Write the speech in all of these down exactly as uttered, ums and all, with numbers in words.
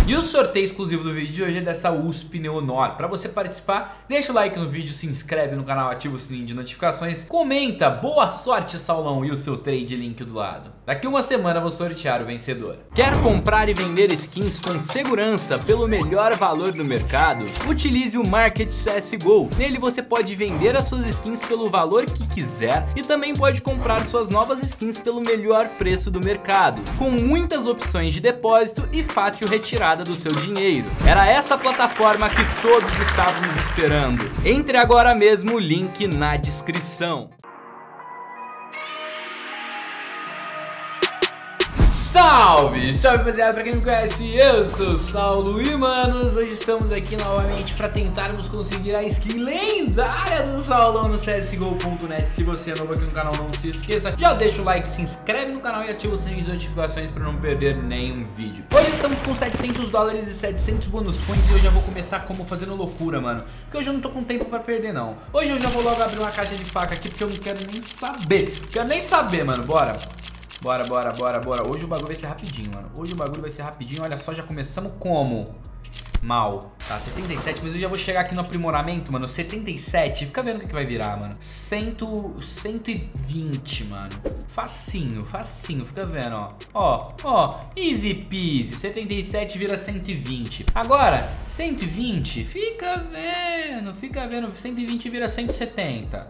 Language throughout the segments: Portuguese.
E o sorteio exclusivo do vídeo de hoje é dessa U S P Neonor. Para você participar, deixa o like no vídeo, se inscreve no canal, ativa o sininho de notificações, comenta, boa sorte Saulão e o seu trade link do lado. Daqui uma semana eu vou sortear o vencedor. Quer comprar e vender skins com segurança pelo melhor valor do mercado? Utilize o Market C S G O. Nele você pode vender as suas skins pelo valor que quiser e também pode comprar suas novas skins pelo melhor preço do mercado, com muitas opções de depósito e fácil retirada do seu dinheiro. Era essa plataforma que todos estávamos esperando. Entre agora mesmo, o link na descrição. Salve! Salve rapaziada, pra quem me conhece, eu sou o Saulo e manos, hoje estamos aqui novamente para tentarmos conseguir a skin lendária do Saulão no C S G O ponto net. Se você é novo aqui no canal, não se esqueça, já deixa o like, se inscreve no canal e ativa o sininho de notificações para não perder nenhum vídeo. Hoje estamos com setecentos dólares e setecentos bônus points e eu já vou começar como fazendo loucura, mano, porque hoje eu não tô com tempo para perder não. Hoje eu já vou logo abrir uma caixa de faca aqui porque eu não quero nem saber, quero nem saber, mano, bora. Bora, bora, bora, bora. Hoje o bagulho vai ser rapidinho, mano. Hoje o bagulho vai ser rapidinho. Olha só, já começamos como? Mal. Tá, setenta e sete, mas eu já vou chegar aqui no aprimoramento, mano. setenta e sete, fica vendo o que, que vai virar, mano. cem, cento e vinte, mano. Facinho, facinho, fica vendo, ó. Ó, ó, easy peasy. setenta e sete vira cento e vinte. Agora, cento e vinte, fica vendo, fica vendo. cento e vinte vira cento e setenta.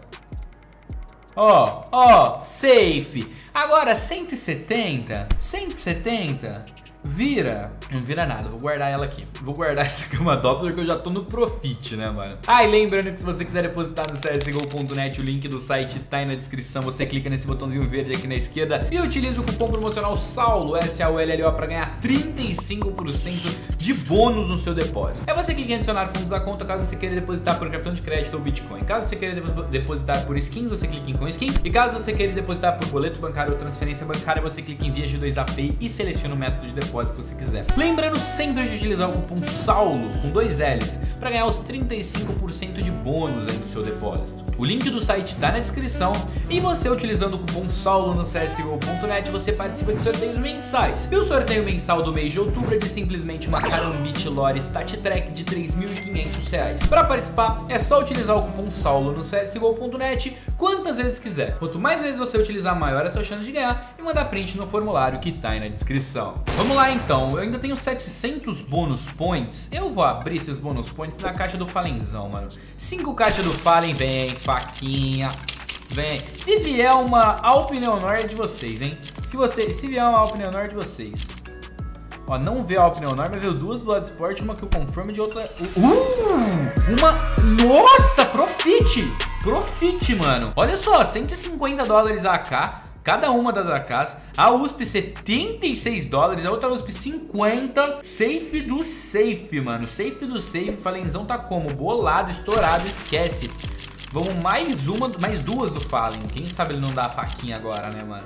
Ó, ó, safe. Agora cento e setenta, cento e setenta vira, não vira nada, vou guardar ela aqui. Vou guardar essa cama Doppler que eu já tô no profit, né, mano? Ah, e lembrando que se você quiser depositar no C S G O ponto net, o link do site tá aí na descrição. Você clica nesse botãozinho verde aqui na esquerda e utiliza o cupom promocional SAULO, S A U L L O, pra ganhar trinta e cinco por cento de bônus no seu depósito. É você clica em adicionar fundos à conta caso você queira depositar por cartão de crédito ou Bitcoin. Caso você queira depositar por skins, você clica em com skins. E caso você queira depositar por boleto bancário ou transferência bancária, você clica em via G dois A P I e seleciona o método de depósito que você quiser. Lembrando sempre de utilizar o cupom SAULO com dois L's para ganhar os trinta e cinco por cento de bônus aí no seu depósito. O link do site tá na descrição e você utilizando o cupom SAULO no C S G O ponto net você participa de sorteios mensais. E o sorteio mensal do mês de outubro é de simplesmente uma Karambit Lore Stat Track de três mil e quinhentos reais. Para participar é só utilizar o cupom SAULO no C S G O ponto net quantas vezes quiser. Quanto mais vezes você utilizar, maior é a sua chance de ganhar e mandar print no formulário que tá aí na descrição. Vamos lá então. Eu ainda tenho setecentos bônus points. Eu vou abrir esses bônus points na caixa do Falenzão, mano. Cinco caixas do Fallen, vem, faquinha. Vem. Se vier uma Alp Neonor é de vocês, hein? Se, você, se vier uma Alp Neonor é de vocês. Ó, não veio a Alp Neonor, mas veio duas Bloodsport, uma que eu confirmo de outra... Uh! Uma... Nossa, profit! Profit, mano. Olha só, cento e cinquenta dólares a AK. Cada uma das A Ks, a U S P setenta e seis dólares, a outra U S P cinquenta, safe do safe, mano, safe do safe, Falenzão tá como? Bolado, estourado, esquece. Vamos mais uma, mais duas do Fallen, quem sabe ele não dá a faquinha agora, né, mano?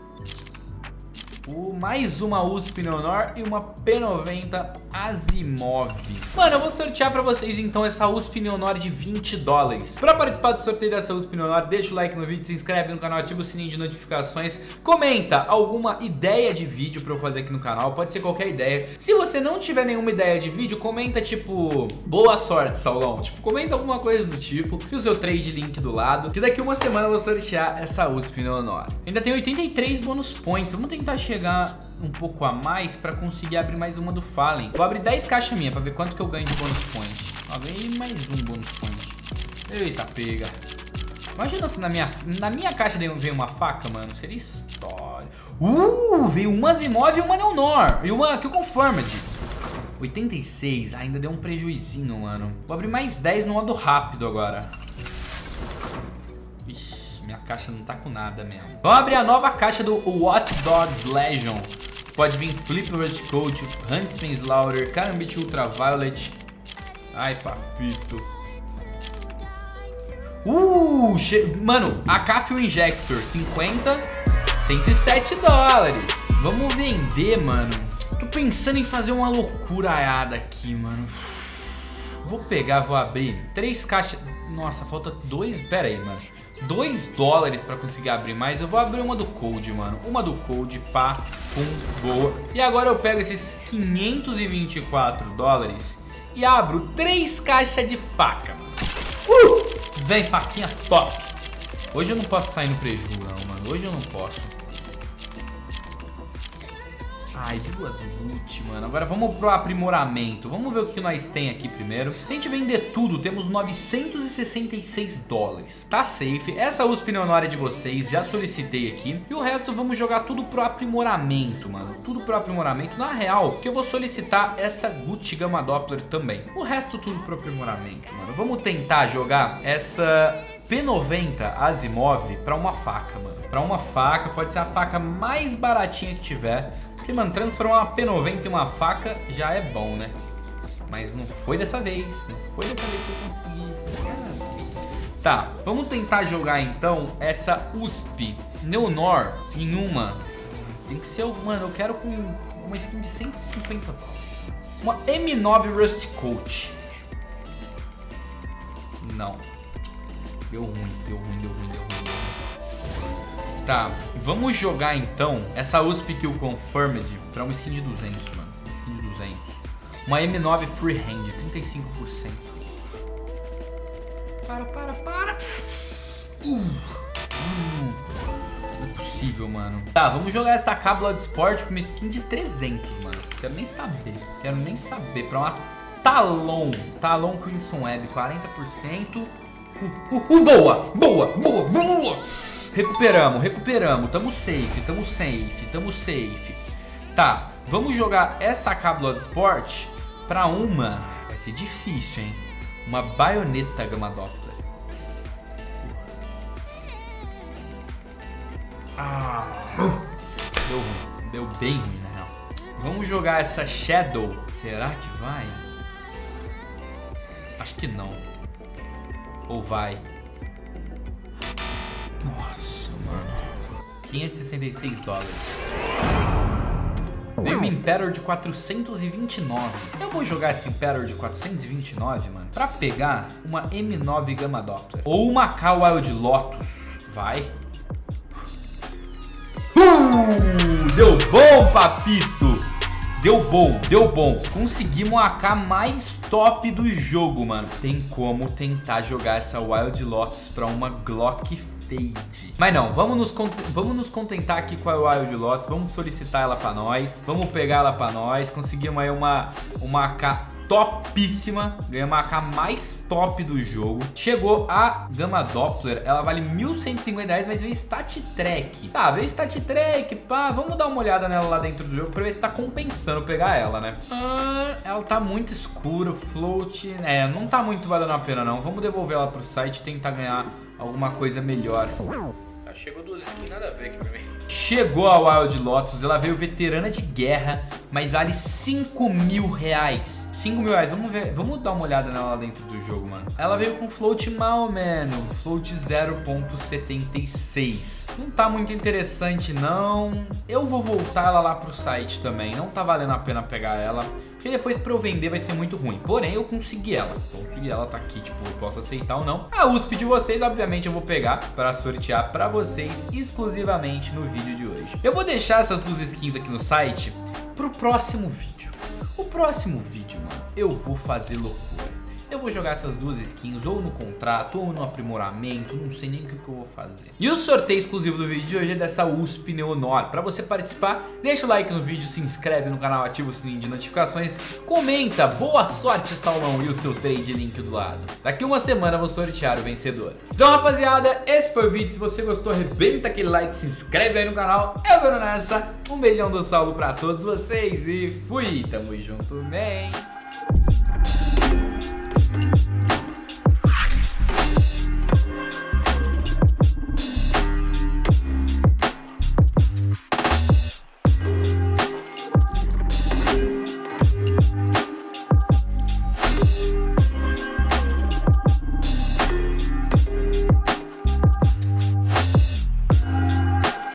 O, mais uma U S P Neonor e uma P noventa Asimov. Mano, eu vou sortear pra vocês então essa U S P Neonor de vinte dólares. Pra participar do sorteio dessa U S P Neonor, deixa o like no vídeo, se inscreve no canal, ativa o sininho de notificações. Comenta alguma ideia de vídeo pra eu fazer aqui no canal, pode ser qualquer ideia. Se você não tiver nenhuma ideia de vídeo, comenta tipo, boa sorte, Saulão. Tipo, comenta alguma coisa do tipo e o seu trade link do lado, que daqui uma semana eu vou sortear essa U S P Neonor. Ainda tem oitenta e três bônus points, vamos tentar chegar chegar um pouco a mais pra conseguir abrir mais uma do Fallen. Vou abrir dez caixas minha pra ver quanto que eu ganho de bônus point. Ó, ganhei mais um bônus point. Eita, pega. Imagina se na minha, na minha caixa veio uma faca, mano. Seria história. Uh, veio uma Asimov e uma Neonor. E uma que eu confirmed. oitenta e seis, ainda deu um prejuizinho, mano. Vou abrir mais dez no modo rápido agora. Minha caixa não tá com nada mesmo. Vamos abrir a nova caixa do Watch Dogs Legion. Pode vir Flip Rush Coach, Huntsman Slaughter, Karambit Ultraviolet. Ai, papito. Uh, mano, A K Fuel Injector, cinquenta, cento e sete dólares. Vamos vender, mano. Tô pensando em fazer uma loucuraiada aqui, mano. Vou pegar, vou abrir três caixas. Nossa, falta dois. Pera aí, mano. dois dólares pra conseguir abrir mais. Eu vou abrir uma do Cold, mano. Uma do Cold, pá, pum, boa. E agora eu pego esses quinhentos e vinte e quatro dólares e abro três caixas de faca, mano. Uh! Vem, faquinha top. Hoje eu não posso sair no prejuízo, não, mano. Hoje eu não posso. Ai, duas loot, mano. Agora vamos pro aprimoramento. Vamos ver o que nós tem aqui primeiro. Se a gente vender tudo, temos novecentos e sessenta e seis dólares. Tá safe. Essa U S P Neonor é de vocês. Já solicitei aqui. E o resto vamos jogar tudo pro aprimoramento, mano. Tudo pro aprimoramento. Na real, que eu vou solicitar essa Gucci Gamma Doppler também. O resto tudo pro aprimoramento, mano. Vamos tentar jogar essa P noventa Asimov pra uma faca, mano. Pra uma faca. Pode ser a faca mais baratinha que tiver. Porque, mano, transformar uma P noventa em uma faca já é bom, né? Mas não foi dessa vez. Não foi dessa vez que eu consegui. Tá, vamos tentar jogar, então, essa U S P Neonor em uma. Tem que ser, mano, eu quero com uma skin de cento e cinquenta dólares. Uma M nove Rust Coat. Não. Deu ruim, deu ruim, deu ruim, deu ruim. Tá, vamos jogar então essa U S P Kill Confirmed pra uma skin de duzentos, mano. Uma skin de duzentos. Uma M nove Freehand, trinta e cinco por cento. Para, para, para. Uh. Uh. Não é possível, mano. Tá, vamos jogar essa K Blood Sport com uma skin de trezentos, mano. Quero nem saber. Quero nem saber. Pra uma Talon. Talon Crimson Web, quarenta por cento. Uh, uh, uh, boa, boa, boa, boa. Recuperamos, recuperamos. Tamo safe, tamo safe, tamo safe. Tá, vamos jogar essa K Blood Sport pra uma. Vai ser difícil, hein? Uma baioneta Gamma Doppler. Ah, deu ruim, deu bem ruim, na real. Vamos jogar essa Shadow. Será que vai? Acho que não. Ou vai? Nossa, mano. quinhentos e sessenta e seis dólares. Veio uma Imperator de quatrocentos e vinte e nove. Eu vou jogar esse Imperator de quatrocentos e vinte e nove, mano, pra pegar uma M nove Gamma Doppler. Ou uma K Wild Lotus. Vai. Uh, deu bom, papito. Deu bom, deu bom. Conseguimos uma A K mais top do jogo, mano. Tem como tentar jogar essa Wild Lotus pra uma Glock Fade. Mas não, vamos nos, vamos nos contentar aqui com a Wild Lotus. Vamos solicitar ela pra nós. Vamos pegar ela pra nós. Conseguimos aí uma, uma A K topíssima. Ganhamos uma A K mais top do jogo. Chegou a Gamma Doppler. Ela vale mil cento e cinquenta reais, mas veio Stat Track. Tá, veio Stat Track, pá. Vamos dar uma olhada nela lá dentro do jogo pra ver se tá compensando pegar ela, né? Ah, ela tá muito escura, float. É, não tá muito valendo a pena, não. Vamos devolver ela pro site e tentar ganhar alguma coisa melhor. Chegou duas skins, nada a ver aqui pra mim. Chegou a Wild Lotus, ela veio veterana de guerra, mas vale cinco mil reais. cinco mil reais, vamos ver, vamos dar uma olhada nela lá dentro do jogo, mano. Ela veio com float mal, mano, float zero ponto setenta e seis. Não tá muito interessante, não. Eu vou voltar ela lá pro site também, não tá valendo a pena pegar ela. Porque depois pra eu vender vai ser muito ruim. Porém, eu consegui ela. Consegui ela, tá aqui, tipo, eu posso aceitar ou não. A U S P de vocês, obviamente, eu vou pegar pra sortear pra vocês exclusivamente no vídeo de hoje. Eu vou deixar essas duas skins aqui no site pro próximo vídeo. O próximo vídeo, mano, eu vou fazer loucura. Eu vou jogar essas duas skins ou no contrato ou no aprimoramento, não sei nem o que, que eu vou fazer. E o sorteio exclusivo do vídeo de hoje é dessa U S P Neonor. Pra você participar, deixa o like no vídeo, se inscreve no canal, ativa o sininho de notificações, comenta, boa sorte, Saulão, e o seu trade link do lado. Daqui uma semana eu vou sortear o vencedor. Então, rapaziada, esse foi o vídeo. Se você gostou, arrebenta aquele like, se inscreve aí no canal. Eu vou nessa. Um beijão do Saulo pra todos vocês e fui. Tamo junto, man.